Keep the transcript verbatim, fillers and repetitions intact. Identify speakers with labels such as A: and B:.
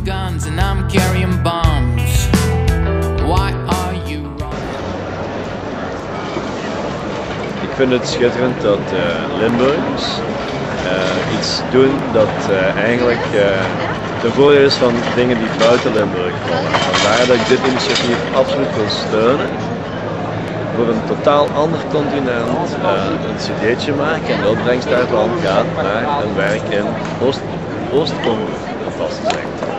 A: guns and I'm carrying bombs. Why are you running?
B: Ik vind het schitterend dat uh, Limburgers uh, iets doen dat uh, eigenlijk uh, ten voordele is van dingen die buiten Limburg vallen. Vandaar dat ik dit initiatief absoluut wil steunen. Voor een totaal ander continent uh, een cd'tje maken en de opbrengst daarvan gaat naar een werk in Oost-Congo. Fantastisch echt.